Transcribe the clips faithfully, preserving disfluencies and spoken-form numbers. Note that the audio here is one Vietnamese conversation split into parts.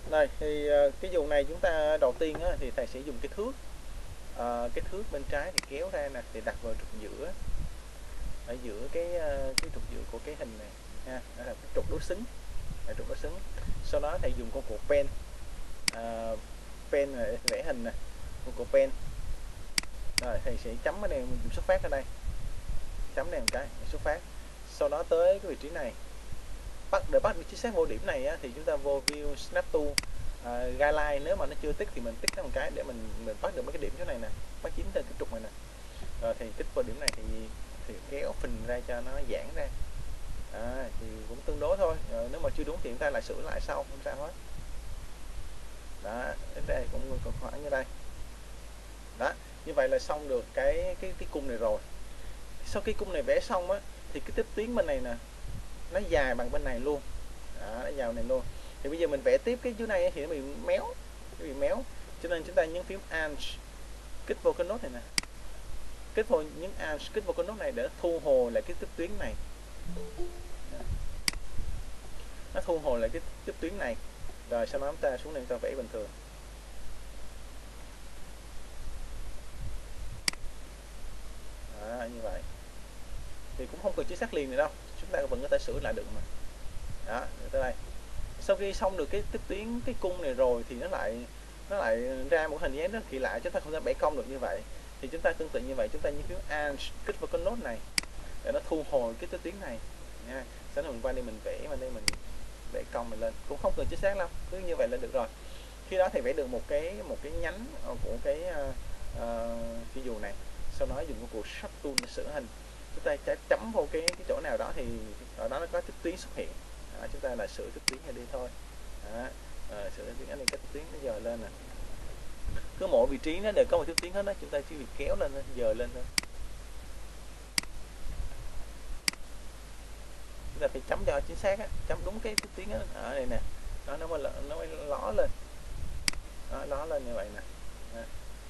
Đây thì uh, cái vùng này chúng ta đầu tiên á, thì thầy sẽ dùng cái thước, uh, cái thước bên trái thì kéo ra nè, thì đặt vào trục giữa, ở giữa cái uh, cái trục giữa của cái hình này ha, đó là cái trục đối xứng, là trục đối xứng. Sau đó thầy dùng công cụ pen, uh, pen này vẽ hình nè, công cụ pen. Rồi thầy sẽ chấm ở đây, mình dùng xuất phát ở đây, chấm đây một cái xuất phát. Sau đó tới cái vị trí này, bắt để bắt chính xác vô điểm này á, thì chúng ta vô view snap tool, à, guideline, nếu mà nó chưa tích thì mình tích nó một cái để mình mình bắt được mấy cái điểm chỗ này nè, bắt chính trên cái trục này nè. Rồi thì tích vào điểm này thì thì kéo phình ra cho nó giãn ra. À, thì cũng tương đối thôi. Rồi, nếu mà chưa đúng thì chúng ta lại sửa lại sau, không sao hết. Đó, đến đây cũng khoảng như đây. Đó, như vậy là xong được cái cái cái cung này rồi. Sau khi cung này vẽ xong á, thì cái tiếp tuyến bên này nè, nó dài bằng bên này luôn. Đó, nó dài này luôn. Thì bây giờ mình vẽ tiếp cái dưới này thì nó bị méo, nó bị méo. Cho nên chúng ta nhấn phím Alt, kích vô cái nốt này nè, kích vào nhấn Alt, kích vào cái nốt này để thu hồi lại cái tiếp tuyến này. Nó thu hồi lại cái tiếp tuyến này. Rồi sau đó chúng ta xuống đây chúng ta vẽ bình thường. Đó, như vậy thì cũng không cần chính xác liền này đâu, chúng ta vẫn có thể sửa lại được mà. Đó, tới đây. Sau khi xong được cái tiếp tuyến cái cung này rồi thì nó lại nó lại ra một hình dáng rất kỳ lạ, chúng ta không thể bẻ cong được như vậy. Thì chúng ta tương tự như vậy, chúng ta nhấn phím Alt, kích vào cái nốt này để nó thu hồi cái tiếp tuyến này nha. Sau đó mình qua đây mình vẽ, và đây mình vẽ cong mình lên, cũng không cần chính xác lắm, cứ như vậy là được rồi. Khi đó thì vẽ được một cái một cái nhánh của cái uh, uh, cái dù này. Sau đó dùng công cụ Sharp Tool để sửa hình, chúng ta chấm vào cái cái chỗ nào đó thì ở đó nó có tiếp tuyến xuất hiện. Đó, chúng ta là sửa tiếp tuyến này đi thôi. Đó, à, sửa tiếp tuyến này, cái tiếp tuyến nó dời lên nè, cứ mỗi vị trí nó đều có một tiếp tuyến hết đó, chúng ta chỉ việc kéo lên dời lên thôi. Chúng ta phải chấm cho chính xác á, chấm đúng cái tiếp tuyến ở đây nè, đó, nó mới nó mới ló lên, đó, ló lên như vậy nè. Đó.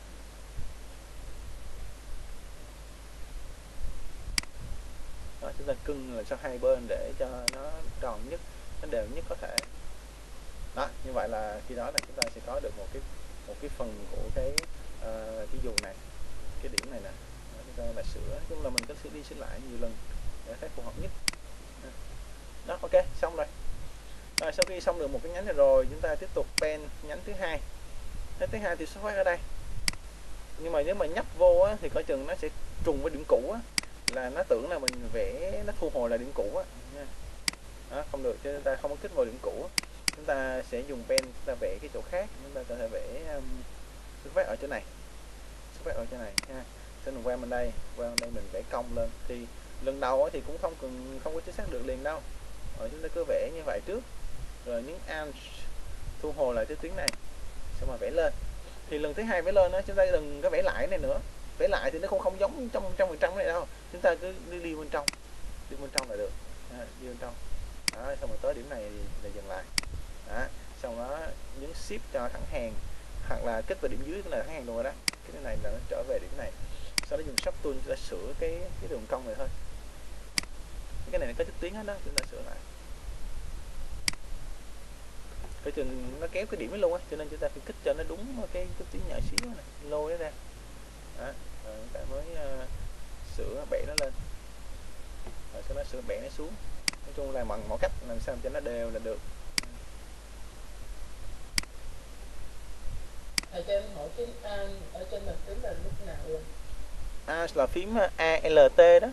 Đó, chúng ta cưng là cho hai bên để cho nó tròn nhất, nó đều nhất có thể. Đó, như vậy là khi đó là chúng ta sẽ có được một cái một cái phần của cái uh, cái dù này, cái điểm này nè. Đó, chúng ta là sửa, chung là mình có sẽ đi sửa lại nhiều lần để thấy phù hợp nhất. Đó, ok, xong rồi. Rồi sau khi xong được một cái nhánh này rồi, chúng ta tiếp tục pen nhánh thứ hai. Nhánh thứ hai thì xuất phát ở đây. Nhưng mà nếu mà nhấp vô á, thì coi chừng nó sẽ trùng với điểm cũ á, là nó tưởng là mình vẽ nó thu hồi là điểm cũ á. Đó, không được, cho nên ta không có kích vào điểm cũ. Chúng ta sẽ dùng pen, chúng ta vẽ cái chỗ khác, chúng ta có thể vẽ um, xuất phát ở chỗ này, xuất phát ở chỗ này ha. Sau mình qua bên đây, qua bên đây mình vẽ cong lên. Thì lần đầu thì cũng không cần không có chính xác được liền đâu. Rồi chúng ta cứ vẽ như vậy trước, rồi nhấn Alt thu hồi lại cái tuyến này, xong rồi vẽ lên. Thì lần thứ hai vẽ lên đó, chúng ta đừng có vẽ lại này nữa, vẽ lại thì nó không không giống trong trong phần trăm này đâu. Chúng ta cứ đi, đi bên trong, đi bên trong là được, à, đi bên trong. Đó, xong rồi tới điểm này thì dừng lại. Đó, xong đó nhấn Shift cho thẳng hàng, hoặc là kích vào điểm dưới là thẳng hàng luôn rồi đó. Cái này là nó trở về điểm này. Sau đó dùng Sharp Tool chúng ta sửa cái cái đường cong này thôi. Cái này có tiếp tuyến hết đó, chúng ta sửa lại. Cái chừng nó kéo cái điểm ấy luôn á, cho nên chúng ta phải kích cho nó đúng cái tiếp tuyến nhỏ xíu này, lôi nó ra. Đó, rồi chúng ta mới uh, sửa bẻ nó lên, rồi sau đó sửa bẻ nó xuống. Nói chung là bằng mọi cách làm sao cho nó đều là được. Ở trên hỏi cái A ở trên bàn phím là lúc nào luôn? A là phím A L T đó.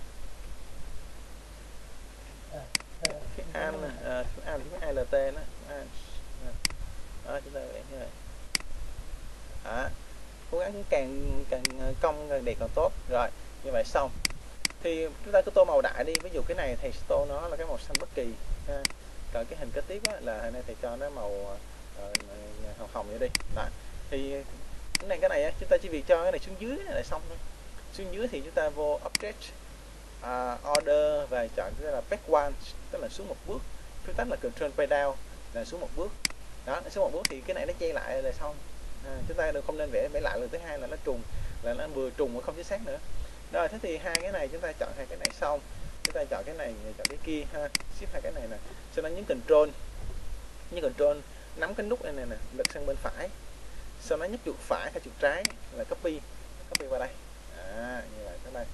À, à, cái A là à, A là phím A L T đó. À, đó, chúng ta vẽ như vậy. Đó, cố gắng càng càng cong càng đẹp càng tốt. Rồi, như vậy xong. Thì chúng ta cứ tô màu đại đi, ví dụ cái này thầy tô nó là cái màu xanh bất kỳ ha. Còn cái hình kế tiếp á, là hôm nay thầy cho nó màu uh, hồng hồng vậy đi. Đó. Thì cái này cái này á, chúng ta chỉ việc cho cái này xuống dưới là xong thôi. Xuống dưới thì chúng ta vô object, uh, order và chọn cái là back one, tức là xuống một bước. Phím tắt là control pay down là xuống một bước. Đó, xuống một bước thì cái này nó che lại là xong. À, chúng ta không nên vẽ vẽ lại lần thứ hai là nó trùng, là nó vừa trùng mà không chính xác nữa. Rồi thế thì hai cái này chúng ta chọn hai cái này xong, chúng ta chọn cái này, chọn cái kia ha, shift hai cái này nè, sau đó nhấn control, nhấn control nắm cái nút này nè, lật sang bên phải, sau đó nhấp chuột phải hay chuột trái là copy, copy vào đây. À, như vậy các bạn.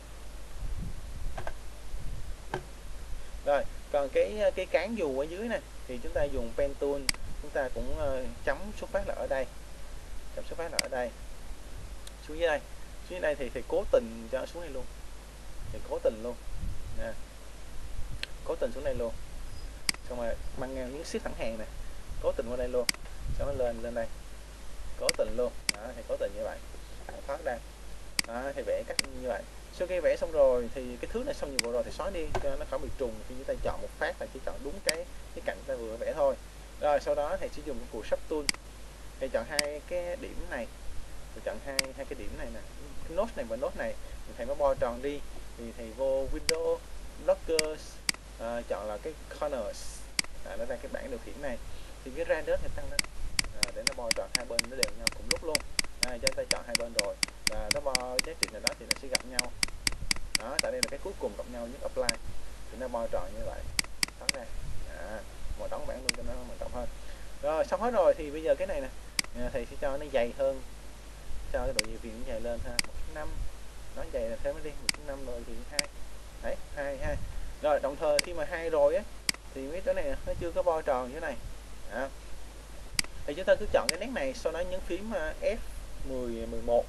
Rồi, còn cái cái cán dù ở dưới này thì chúng ta dùng pen tool, chúng ta cũng uh, chấm xuất phát là ở đây, chấm xuất phát là ở đây, xuống dưới đây, xuống dưới đây thì thì cố tình cho xuống đây luôn, thì cố tình luôn, nè, cố tình xuống đây luôn, xong rồi mang ngang những shift thẳng hàng này, cố tình qua đây luôn, xong nó lên lên đây, cố tình luôn, đó, thì cố tình như vậy, thoát ra, đó, thì vẽ cách như vậy. Sau khi vẽ xong rồi thì cái thứ này xong nhiệm vụ rồi thì xóa đi cho nó khỏi bị trùng, khi chúng ta chọn một phát là chỉ chọn đúng cái cái cạnh ta vừa vẽ thôi. Rồi sau đó thì sử dụng cuộc sub tool thì chọn hai cái điểm này, thì chọn hai hai cái điểm này nè, cái nốt này và nốt này, thì thầy nó bo tròn đi, thì thầy vô window blockers, à, chọn là cái corners, à, nó ra cái bảng điều khiển này, thì cái radius thì tăng lên, à, để nó bo tròn hai bên nó đều nhau cùng lúc luôn. À, cho ta chọn hai bên rồi và nó bo giá trị nào đó thì nó sẽ gặp nhau. Đó, tại đây là cái cuối cùng gặp nhau với apply thì nó bo tròn như vậy, thoát ra, à, màu đóng bảng luôn cho nó màu rộng hơn. Rồi xong hết rồi thì bây giờ cái này nè, à, thầy sẽ cho nó dày hơn, cho cái độ dày viền dày lên ha, một năm, nó dày là thêm nó đi một năm rồi thì hai, đấy hai hai. Rồi đồng thời khi mà hai rồi á thì mấy cái này nó chưa có bo tròn như thế này, à, thì chúng ta cứ chọn cái nét này, sau đó nhấn phím F mười, mười một,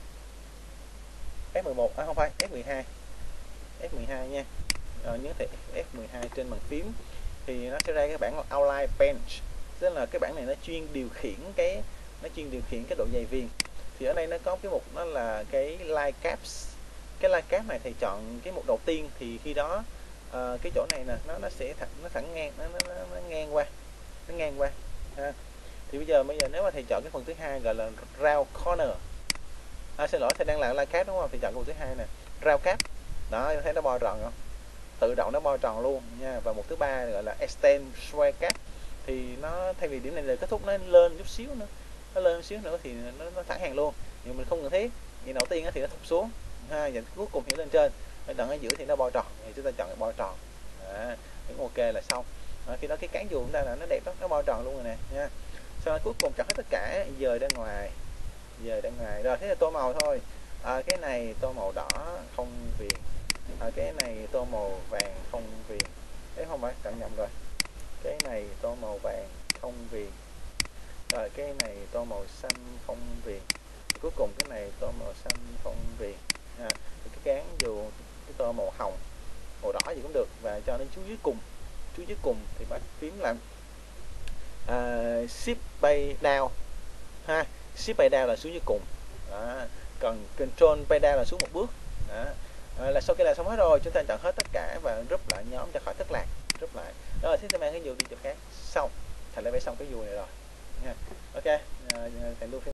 F mười một, à không phải, F mười hai, F mười hai nha. Rồi nhấn thì F mười hai trên bàn phím thì nó sẽ ra cái bảng outline bench, tức là cái bảng này nó chuyên điều khiển cái nó chuyên điều khiển cái độ dày viền. Thì ở đây nó có cái mục đó là cái line caps, cái line cap này thì chọn cái mục đầu tiên, thì khi đó uh, cái chỗ này nè nó nó sẽ thẳng nó thẳng ngang, nó, nó, nó, nó ngang qua, nó ngang qua ha. Thì bây giờ bây giờ nếu mà thầy chọn cái phần thứ hai gọi là round corner, à, xin lỗi thầy đang làm line cap đúng không, thì chọn cái phần thứ hai nè, round cap, đó thấy nó bo tròn không, tự động nó bo tròn luôn nha. Và một thứ ba gọi là extend square cap, thì nó thay vì điểm này là kết thúc, nó lên chút xíu nữa, nó lên chút xíu nữa thì nó, nó thẳng hàng luôn, nhưng mình không cần thiết. Thì đầu tiên thì nó thụt xuống ha, và cuối cùng thì lên trên, ở đoạn ở giữa thì nó bo tròn, thì chúng ta chọn cái bo tròn, à, ok là xong. À, khi đó cái cán dù chúng ta là nó đẹp lắm, nó bo tròn luôn rồi nè nha. Sau đó cuối cùng chọn hết tất cả, dời ra ngoài, dời ra ngoài. Rồi thế là tô màu thôi. À, cái này tô màu đỏ không viền, à, cái này tô màu vàng không viền, đấy không phải chọn nhầm rồi, cái này tô màu vàng không viền, rồi cái này tô màu xanh không viền, cuối cùng cái này tô màu xanh không viền, à, cái cán dù cái tô màu hồng, màu đỏ gì cũng được, và cho đến chú dưới cùng, chú dưới cùng thì bắt phím làm à, shift bay down ha, shift bay down là xuống dưới cùng, đó. Còn control bay down là xuống một bước, đó. À, là sau khi làm xong hết rồi chúng ta chọn hết tất cả và group lại nhóm cho khỏi thất lạc, group lại rồi thế mang cái dù đi chỗ khác, xong thành đã vẽ xong cái dù này rồi nha. Ok, à, thầy lưu